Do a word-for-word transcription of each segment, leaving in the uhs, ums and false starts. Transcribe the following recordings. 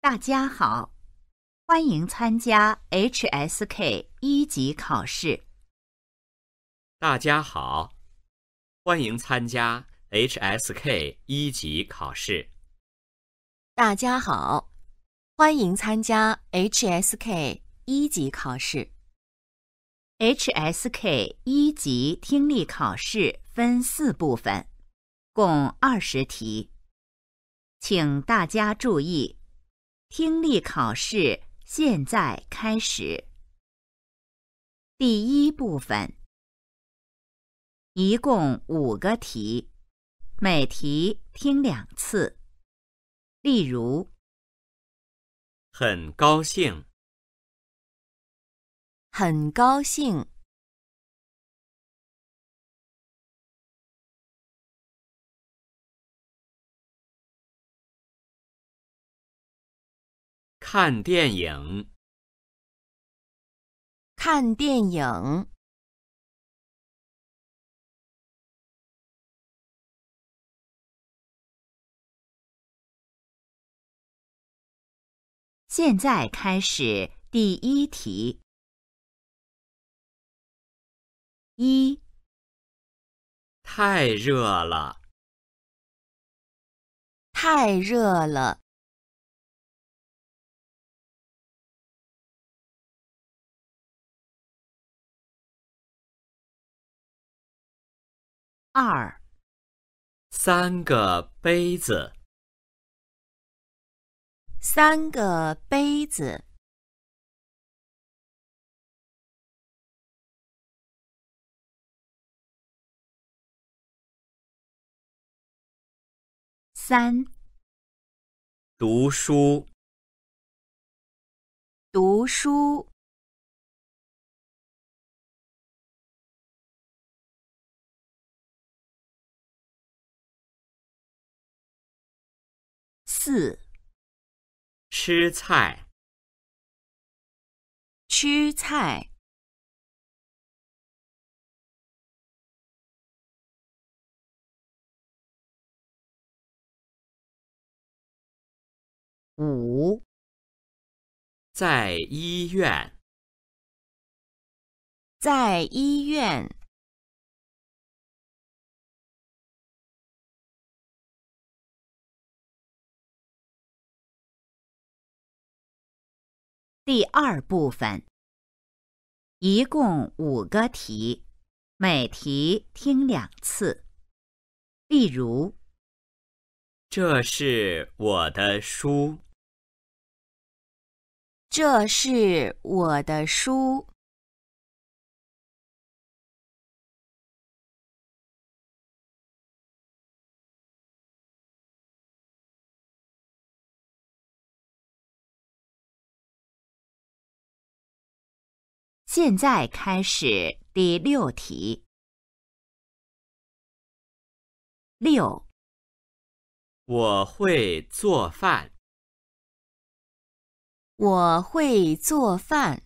大家好，欢迎参加 H S K 一级考试。 大家好，欢迎参加 H S K 一级考试。 大家好，欢迎参加 H S K 一级考试。 H S K 一级听力考试分四部分，共二十题。请大家注意，听力考试现在开始。第一部分，一共五个题，每题听两次。例如， 很高兴， 很高兴， 看电影， 看电影， 现在开始第一题。一、 太热了， 太热了， 二、 三个杯子， 三个杯子， 三、 读书， 读书， 四、 吃菜， 吃菜， 五、 在医院， 在医院， 第二部分，一共五个题，每题听两次。例如， 这是我的书， 这是我的书， 现在开始第六题。六、 我会做饭， 我会做饭，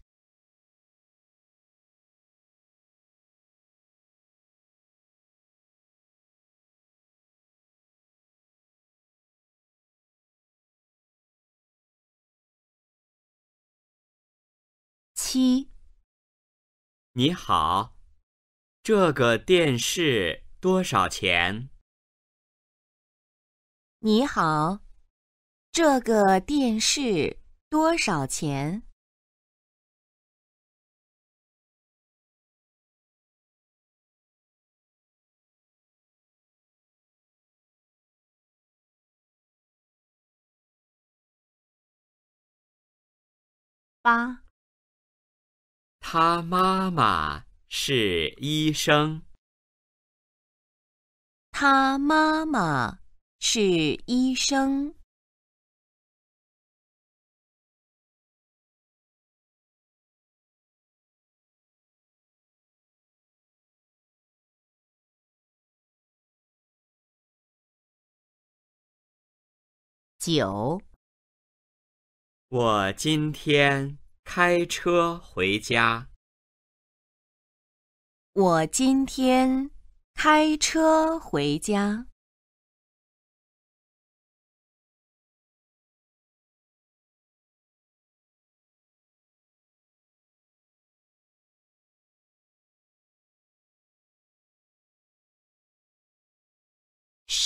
七、 你好，这个电视多少钱？ 你好，这个电视多少钱？ 八、 他妈妈是医生， 他妈妈是医生。 九、 我今天开车回家， 我今天开车回家。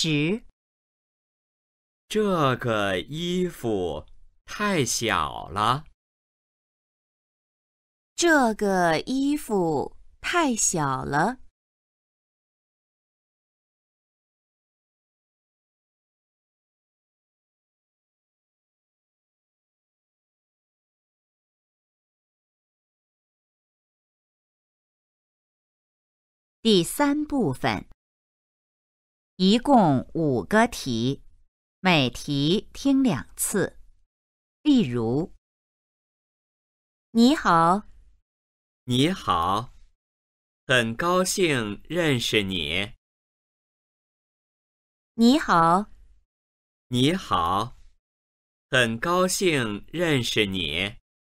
十。 这个衣服太小了。 这个衣服太小了。 第三部分，一共五个题，每题听两次。例如， 你好， 你好，很高兴认识你。 你好， 你好，很高兴认识你。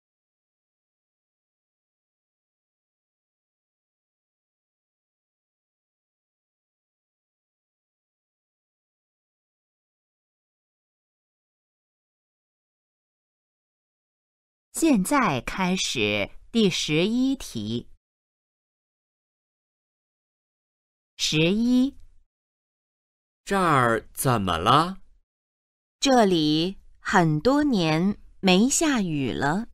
现在开始第十一题。十一， 这儿怎么了？ 这里很多年没下雨了。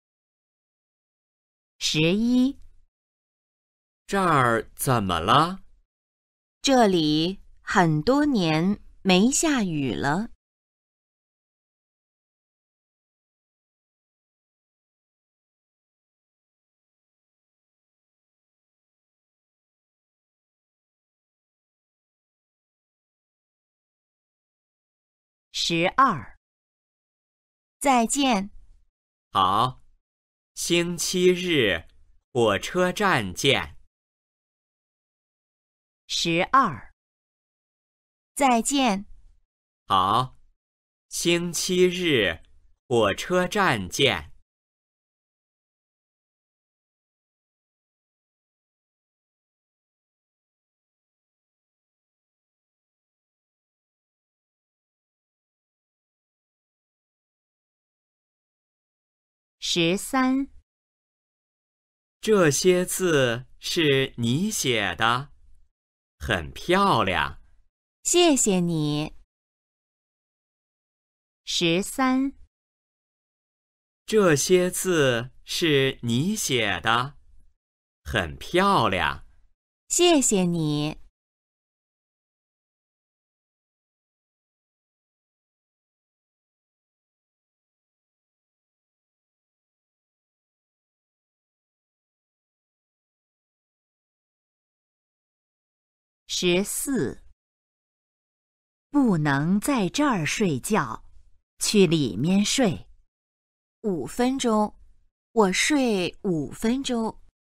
十一， 这儿怎么了？ 这里很多年没下雨了。 十二， 再见， 好，星期日火车站见。 十二， 再见， 好，星期日火车站见。 十三， 这些字是你写的，很漂亮。 谢谢你。 十三， 这些字是你写的，很漂亮。 谢谢你。 十四，不能在这儿睡觉，去里面睡。 五分钟，我睡五分钟。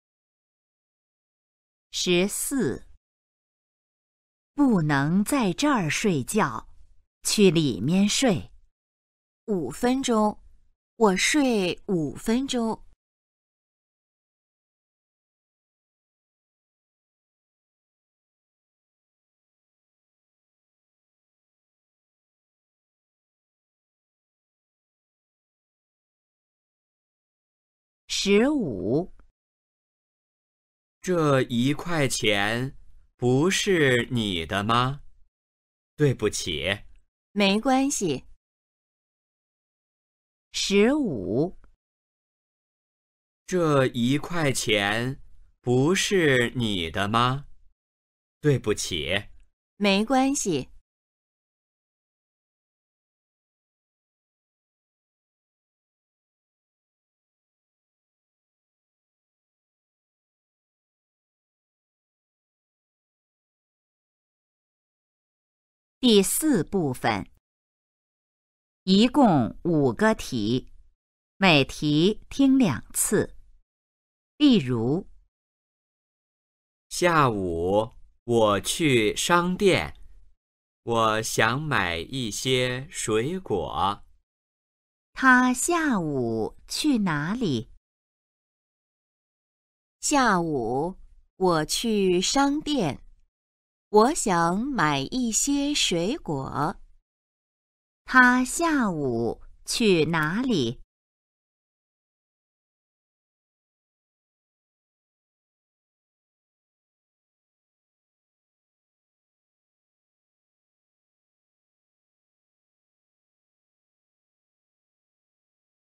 十四，不能在这儿睡觉，去里面睡。 五分钟，我睡五分钟。 十五， 这一块钱不是你的吗？对不起。 没关系。 十五， 这一块钱不是你的吗？对不起。 没关系。 第四部分，一共五个题，每题听两次。例如， 下午我去商店，我想买一些水果。 他下午去哪里？ 下午我去商店，我想买一些水果。 他下午去哪里？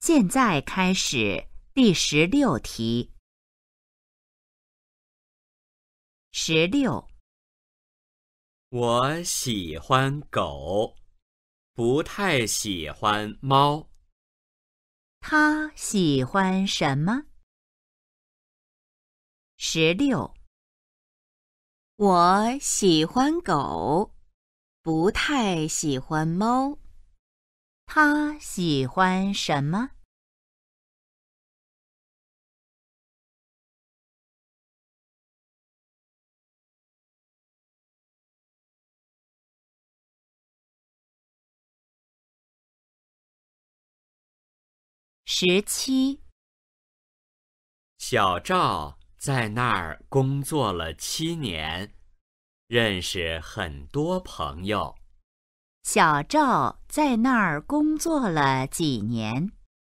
现在开始第十六题。十六， 我喜欢狗，不太喜欢猫。 他喜欢什么？十六， 我喜欢狗，不太喜欢猫。 他喜欢什么？十七， 小赵在那儿工作了七年，认识很多朋友。 小赵在那儿工作了几年？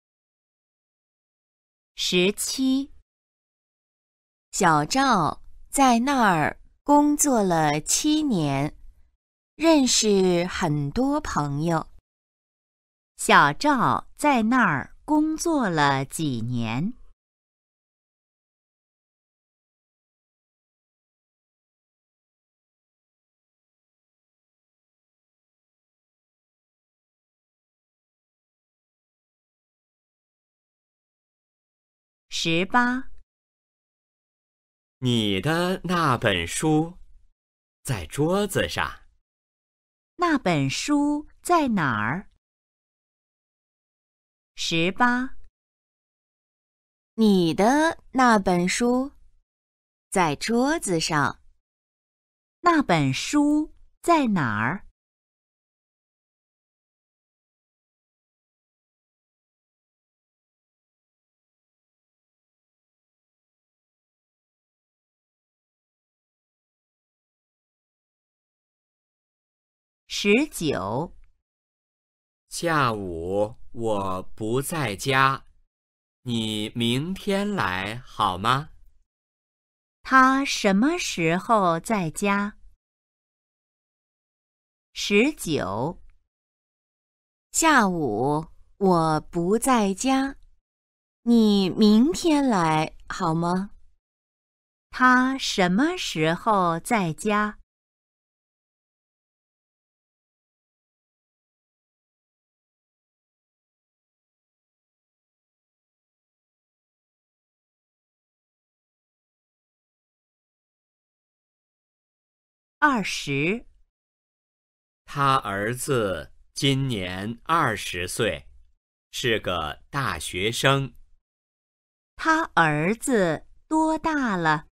十七， 小赵在那儿工作了七年，认识很多朋友。 小赵在那儿工作了几年？十八， 你的那本书在桌子上。 那本书在哪儿？十八， 你的那本书在桌子上。 那本书在哪儿？十九， 下午我不在家，你明天来好吗？ 他什么时候在家？十九， 下午我不在家，你明天来好吗？ 他什么时候在家？二十， 他儿子今年二十岁，是个大学生。 他儿子多大了？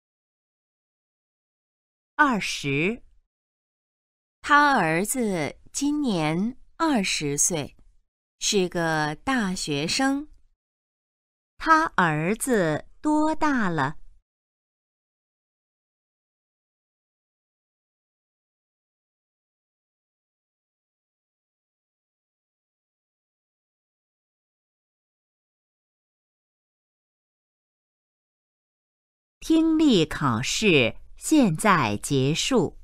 二十， 他儿子今年二十岁，是个大学生。 他儿子多大了？听力考试现在结束。